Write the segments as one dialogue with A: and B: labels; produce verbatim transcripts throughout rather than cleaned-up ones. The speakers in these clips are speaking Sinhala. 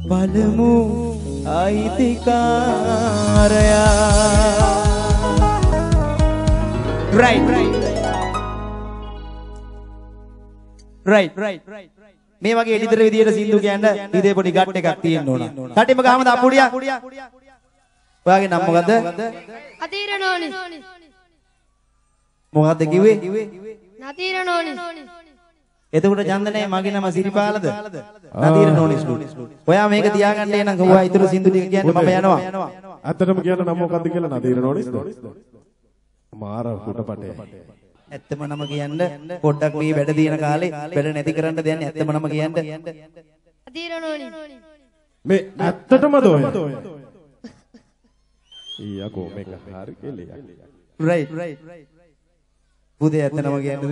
A: බලමු අයිතිකාරයා right right right right මේ වගේ එඩිතර විදියට සින්දු කියන්න ඉතේ පොඩි ගට් එකක් තියෙන්න ඕන. කටිම ගහමද අපුඩියා? ඔයාගේ නම මොකද්ද?
B: නදීරනෝනි.
A: මොකද්ද කිව්වේ?
B: නදීරනෝනි.
A: එතකොට ඡන්දනේ මගේ නම සිරිපාලද? නදීරනෝනි. ඔයා මේක තියාගන්න එනං ඔයා ඊතර සින්දු ටික කියන්න මම යනවා.
C: ඇත්තටම කියන්න නම මොකද්ද කියලා නදීරනෝනිස්ද? මාර කුටපටේ.
A: ඇත්තම නම කියන්න පොඩ්ඩක් මේ වැඩ දින කාලේ වැඩ නැති කරන්න දෙන්නේ ඇත්තම නම කියන්න.
B: නදීරනෝනි.
C: මේ ඇත්තටමද ඔය? ඊයකෝ මේක හරි කෙලියක්.
A: right right පුදේ ඇත්ත නම කියන්නද?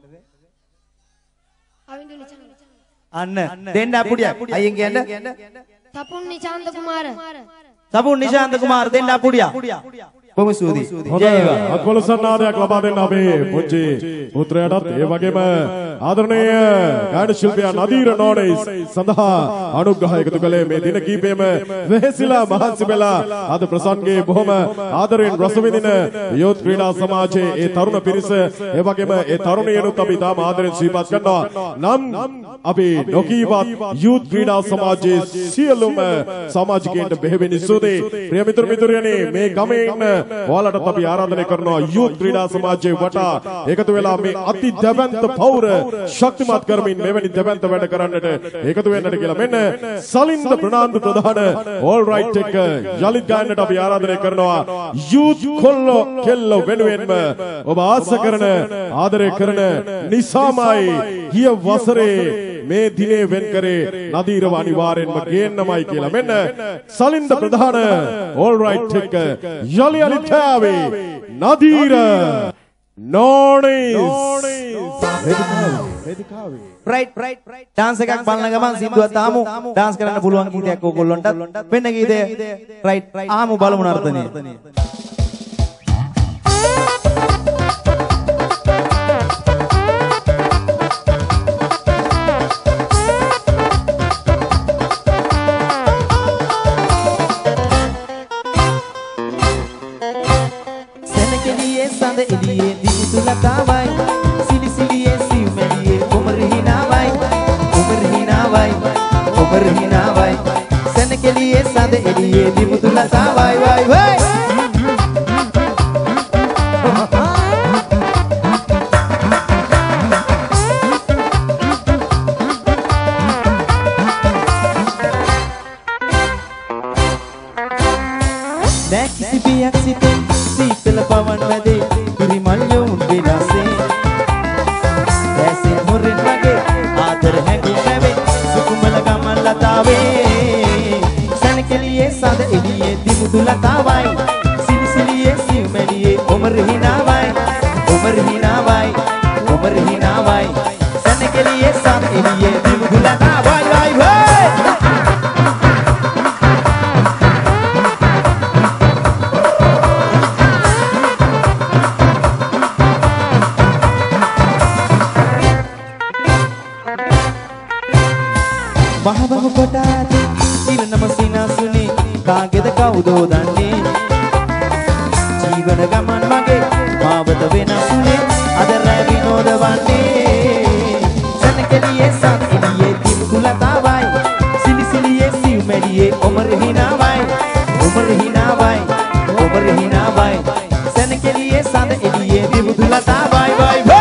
A: අන්න දෙන්න අපුඩියක් අයියෙන් කියන්න.
B: තපුන් නිශාන්ත කුමාර.
A: තපුන් නිශාන්ත කුමාර දෙන්න අපුඩියක්. බොහොම ස්තුතියි.
C: හොඳයි. අත්කොළ සන්නාදයක් ලබා දෙන්න අපේ පුංචි පුත්‍රයාටත් ඒ වගේම ආදරණීය ගායන ශිල්පියා නදීර නෝනිස් සඳහා අනුග්‍රහ එකතු කළේ මේ දින කීපෙම වෙහෙසිලා මහන්සි වෙලා අද ප්‍රසංගයේ බොහොම ආදරෙන් රස විඳින යෝත් ක්‍රීඩා සමාජයේ ඒ තරුණ පිරිස ඒ වගේම ඒ තරුණියනුත් අපි තාම ආදරෙන් සිහිපත් කරනවා. නම් අපි නොකීවත් යෝත් ක්‍රීඩා සමාජයේ සියලුම සමාජිකයන්ට බෙහෙවින් ස්තුතියි. ප්‍රිය මිතුරු මිතුරියනි මේ ගමේ ඉන්න ඔයාලටත් අපි ආරාධනය කරනවා යූත් ක්‍රීඩා සමාජයේ වටා එකතු වෙලා මේ අති දැවැන්ත පෞර ශක්තිමත් කරමින් මෙවැනි දැවැන්ත වැඩ කරන්නට එකතු වෙන්නට කියලා. මෙන්න සලින්ද ප්‍රනාන්දු ප්‍රධාන ඕල් රයිට් එක යලිත් ගායනට අපි ආරාධනය කරනවා. යූත් කොල්ලෝ කෙල්ලෝ වෙනුවෙන්ම ඔබ ආස කරන ආදරය කරන නිසාමයි ගිය වසරේ මේ දිනේ වෙන් කරේ නදීරව අනිවාර්යෙන්ම ගේන්නමයි කියලා. මෙන්න සලින්ද ප්‍රධාන ඕල් රයිට් එක යලි යලි තාවේ නදීර නෝනිස් වේදිකාවේ
A: right right dance එකක් බලන ගමන් සින්දුවක් තාමු dance කරන්න පුළුවන් ගීතයක් ඕගොල්ලන්ටත් වෙන්න ගීතය right ආමු බලමු නර්තනය. එළියේ දිවිතුලතාවයි සිලි සිලියේ සිව්මැලියේ කොමර හිනාවයි කොමර හිනාවයි කොමර හිනාවයි සනකෙළියේ සඳ එළියේ දිවිතුලතාවයි වයි වයි නැක්සි පියක් සිතේ සීතල පවන් වැදේ සඳ එළියේ දිමුදුලතාවයි සිලි සිලියේ සිව්මැලියේ කොමර හිනාවයි කොමර හිනාවයි කොමර හිනාවයි සනකෙළියේ සඳ එළියේ දිමුදුලතාවයි වයි වයි මහවම කොටාදී ඉරනම සිනාසුනේ කාගෙද කවුදෝ දන්නේ ජීවන ගමන් මගේ මාවත වෙනසුනේ අද රැ විනෝද වන්නේ සනකෙළියේ සත් එළියේ දිමුදුලතාවයි සිලි සිලියේ සිව්මැලියේ කොමර හිනාවයි කොමර හිනාවයි කොමර හිනාවයි සනකෙළියේ සඳ එළියේ දිමුදුලතාවයි වයි වයි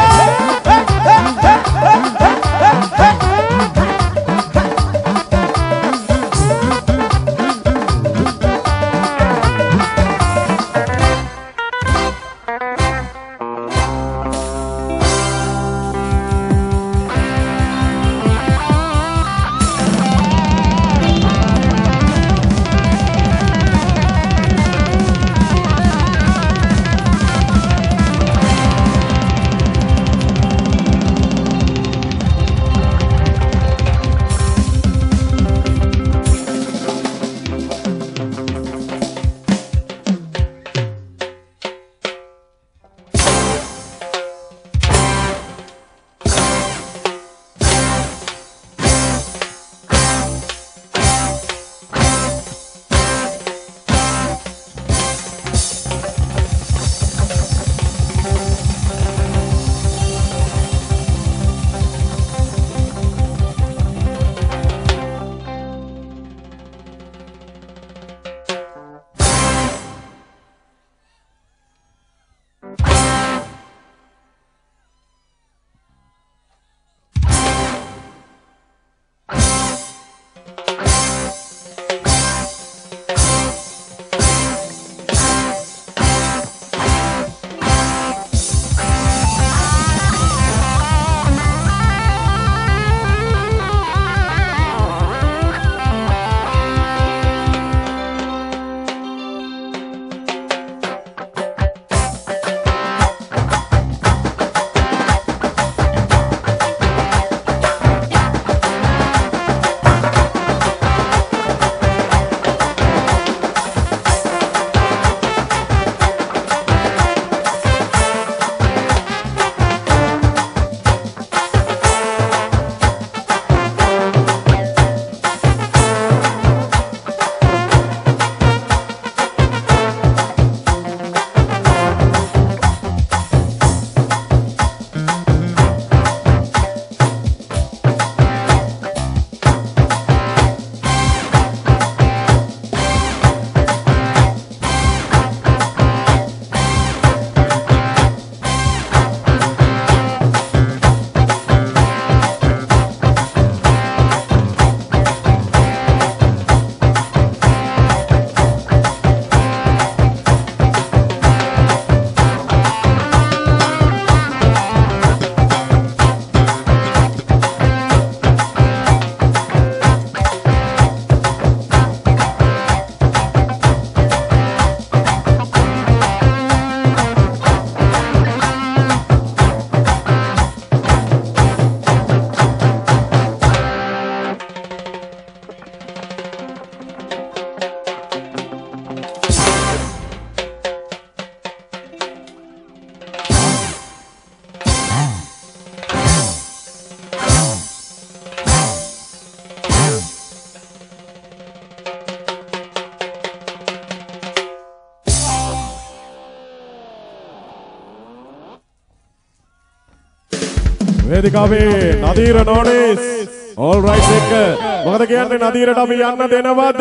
C: වේදිකාවේ නදීර නෝනිස් all right එක මොකද කියන්නේ නදීරට අපි යන්න දෙනවද?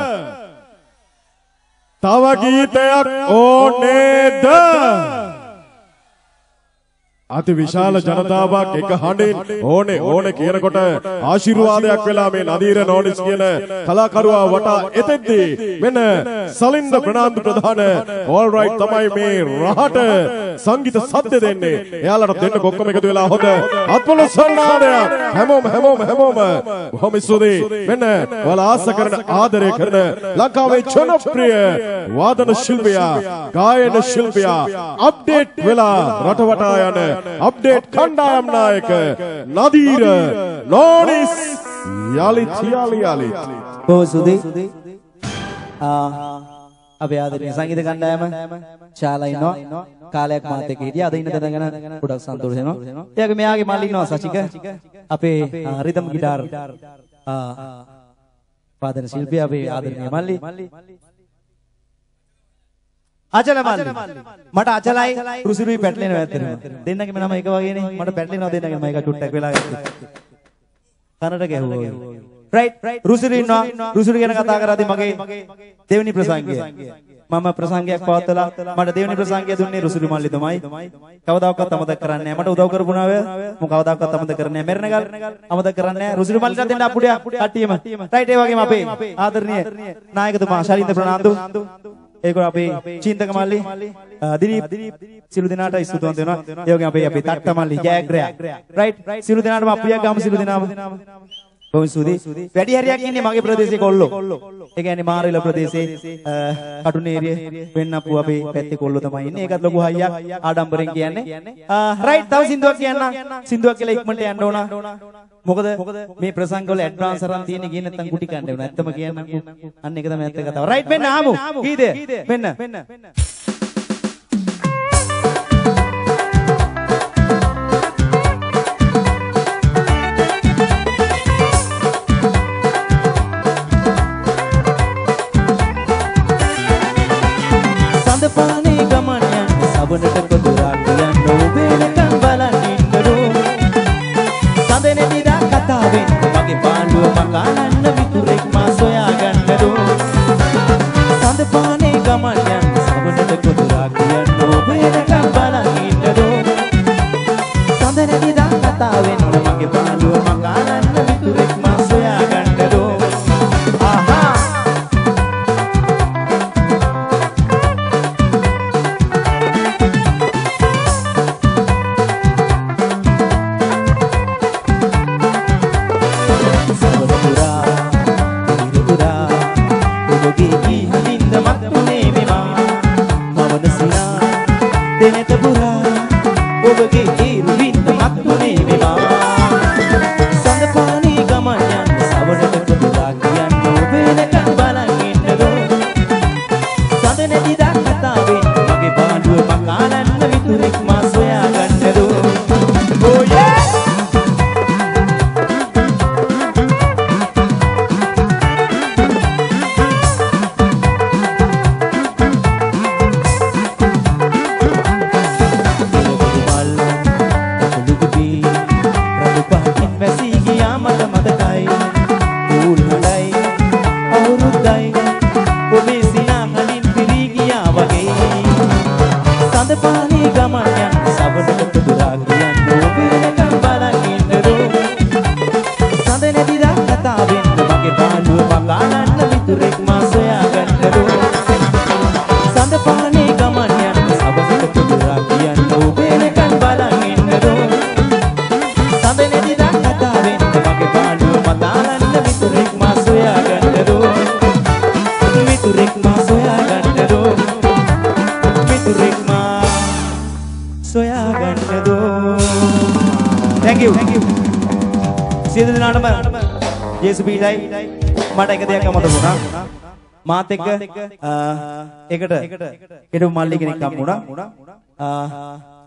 C: තව ගීතයක් ඕනේද? අති විශාල ජනතාවක් එක හඬින් ඕනේ ඕනේ කියනකොට ආශිර්වාදයක් වෙලා මේ නදීර නෝනිස් කියන කලාකරුවා වටා එතෙද්දී මෙන්න සලින්ද ප්‍රනාන්දු ප්‍රධාන all right තමයි මේ රහට සංගීත සද්ද දෙන්නේ. එයාලට දෙන්න කොක්කම එකතු වෙලා හොඳ අත්පොළ සන්නාදයක් හැමෝම හැමෝම හැමෝම බොහොම ස්තුතියි. මෙන්න ඔයාලා ආස කරන ආදරය කරන ලංකාවේ ජනප්‍රිය වාදන ශිල්පියා ගායන ශිල්පියා අප්ඩේට් වෙලා රට වටා යන අප්ඩේට් කණ්ඩායම් නායක නදීර නෝනිස් යලිත් යලි යලිත්
A: බොහොම සුදී ආ අපේ ආදරණීය සංගීත කණ්ඩායම ශාලා ඉන්නවා කාලයක් මාත් එක්ක හිටියා අද ඉන්න දැනගෙන ගොඩක් සතුටු වෙනවා. එයාගේ මෙයාගේ මල්ලි ඉන්නවා සචික අපේ රිද්ම් ගිටාර් ආ වාදන ශිල්පියා අපේ ආදරණීය මල්ලි අචල මල්ලි මට අචලයි රුසිරුයි පැටලෙනවා ඇත්තටම දෙන්නගේම නම එක වගේනේ මට පැටලෙනවා දෙන්නගේම මම එක චුට්ටක් වෙලා ගත්තා කනට ගැහුවා රයිට් රුසිරු ඉන්නවා රුසිරු ගැන කතා කරද්දී මගේ දෙවෙනි ප්‍රසංගය මම ප්‍රසංගයක් පවත්වලා මට දෙවෙනි ප්‍රසංගය දුන්නේ රුසිරු මල්ලි තමයි කවදාකවත් අමතක කරන්නේ නැහැ මට උදව් කරපුණා වේ මම කවදාකවත් අමතක කරන්නේ නැහැ මෙරණගල් අමතක කරන්නේ නැහැ රුසිරු මල්ලිට දෙන්න අපුඩිය කට්ටියම රයිට් ඒ වගේම අපේ ආදරණීය නායකතුමා ශලින්ද ප්‍රනාන්දු ඒකෝ අපේ චින්තක මල්ලි දිලීප් සිළු දිනාට ස්තුතිවන්ත වෙනවා ඒ වගේම අපේ අපේ තට්ට මල්ලි ජයග්‍රයා රයිට් සිළු දිනාටම අප්පියක් ගාම සිළු දිනාම බොහොම ස්තුතියි වැඩි හරියක් ඉන්නේ මගේ ප්‍රදේශයේ කොල්ලෝ ඒ කියන්නේ මාරවිල ප්‍රදේශයේ කටුනේරිය වෙන්නප්පු අපේ පැත්තේ කොල්ලෝ තමයි ඉන්නේ ඒකත් ලොකු හයියක් ආඩම්බරෙන් කියන්නේ රයිට් තව සින්දුවක් කියන්න සින්දුවක් කියලා ඉක්මනට යන්න ඕන මොකද මේ ප්‍රසංග වල ඇඩ්වාන්ස් අරන් තියෙන්නේ ගියේ නැත්නම් කුටි කන්න වෙනවා ඇත්තම කියන්නම්කෝ අන්න ඒක තමයි ඇත්ත කතාව රයිට් මෙන්න ආමු කීයද මෙන්න
D: සඳපානේ ගමන් යන්න සවනට කොදුරක් යන්න ඔබේලකම් බලන් ඉන්නරෝ සඳනේ කතාවෙන් මගේ පාළුව මකානන්න විතුරෙක් මා සොයා ගන්නරෝ සඳපානේ ගමන් යන්න සවනට කොදුරක් යන්න ඔබේලකම් බලන් ඉන්නරෝ සඳනේ කතාවෙන් මගේ පාළුව මකානන්න විතුරෙක් මා සොයා ගන්නරෝ ආහා ජේසුපීටයි මට එක දෙයක් අමතක වුණා මාත් එක්ක එකට හිටපු මල්ලි කෙනෙක් හම්බුණා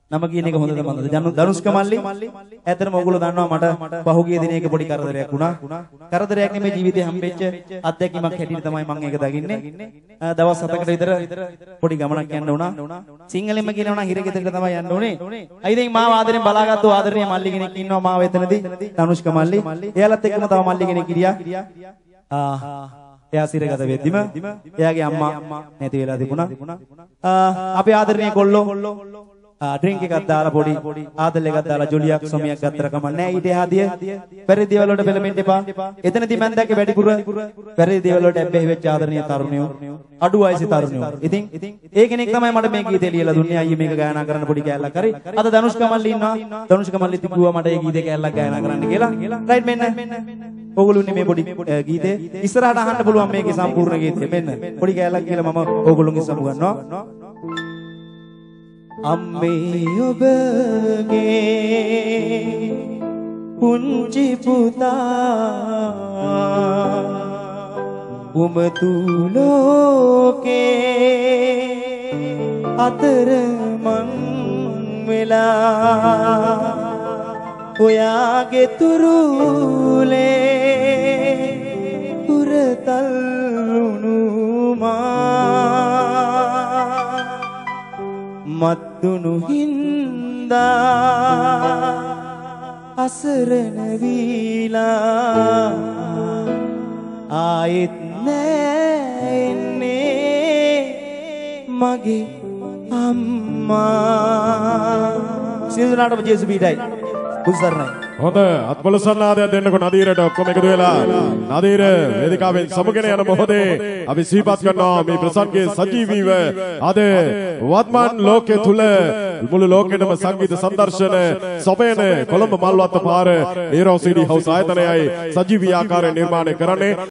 A: නම කියන එක හොඳද මන්දද? ධනුෂ්ක මල්ලි. ඇත්තටම ඕගොල්ලෝ දන්නවා මට පහුගිය දිනයක පොඩි කරදරයක් වුණා. කරදරයක් නෙමෙයි ජීවිතේ හම්බෙච්ච අත්දැකීමක් හැටියට තමයි මම ඒක දකින්නේ. දවස් හතකට විතර පොඩි ගමනක් යන්න වුණා. සිංහලෙන්ම කියනවා නම් හිරගෙදරට තමයි යන්න ඕනේ. අයි ඉතින් මාව ආදරෙන් බලාගත්තු ආදරණීය මල්ලි කෙනෙක් ඉන්නවා මාව එතනදී. ධනුෂ්ක මල්ලි. එයාලත් එක්කම තව මල්ලි කෙනෙක් හිටියා. ආ එයා සිරගත වෙද්දිම එයාගේ අම්මා නැති වෙලා තිබුණා. අපේ ආදරණීය කොල්ලෝ ඩ්‍රින්ක් එකක් දාලා පොඩි ආදල් එකක් දාලා ජොලියක් සොමියක් ගත්තර කම නැහැ. ඊට එහාදිය පෙරදි දේවල් වලට පෙළඹෙන්න එපා. එතනදී මම දැක්කේ වැඩිපුර පෙරදි දේවල් වලට ඇබ්බැහි වෙච්ච ආදරණීය තරුණයෝ, අඩු වයසේ තරුණයෝ. ඉතින් ඒ කෙනෙක් තමයි මට මේ ගීතේ ලියලා දුන්නේ. අයියේ මේක ගායනා කරන්න පොඩි කෑල්ලක් හරි. අද ධනුෂ්ක මල්ලි ඉන්නවා. ධනුෂ්ක මල්ලි තිබුවා මට මේ ගීතේ කෑල්ලක් ගායනා කරන්න කියලා. රයිට් මෙන්න. ඕගොල්ලෝ ඉන්නේ මේ පොඩි ගීතේ. ඉස්සරහට අහන්න පුළුවන් මේකේ සම්පූර්ණ ගීතය. මෙන්න පොඩි කෑල්ලක් කියලා මම ඕගොල්ලෝගෙන් සමු ගන්නවා. අම්මේ ඔබගේ පුංචි පුතා උමතු ලෝකේ අතර මං වෙලා ඔයාගේ තුරුලේ පුරතල් උනුමා මත්තුණු හින්දා අසරණ වීලා ආයෙත් නෑ එන්නේ මගේ අම්මා. සියලුනාටම ජේසු පීඩයි උසරණයි.
C: හොඳ අත්පොළ සන්නාදයක් දෙන්නකො නදීරට ඔක්කොම එකතු වෙලා නදීර වේදිකාවෙන් සමුගෙන යන මොහොතේ අපි සිහිපත් කරනවා මේ ප්‍රසංගයේ සජීවීව අද වත්මන් ලෝකයේ තුල මුළු ලෝකෙටම සංගීත සංදර්ශන සොබේන කොළඹ මල්වත්ත පාර ඒරෝ සීඩි හවුස් ආයතනයයි සජීවී ආකාරයෙන් නිර්මාණය කරන්නේ.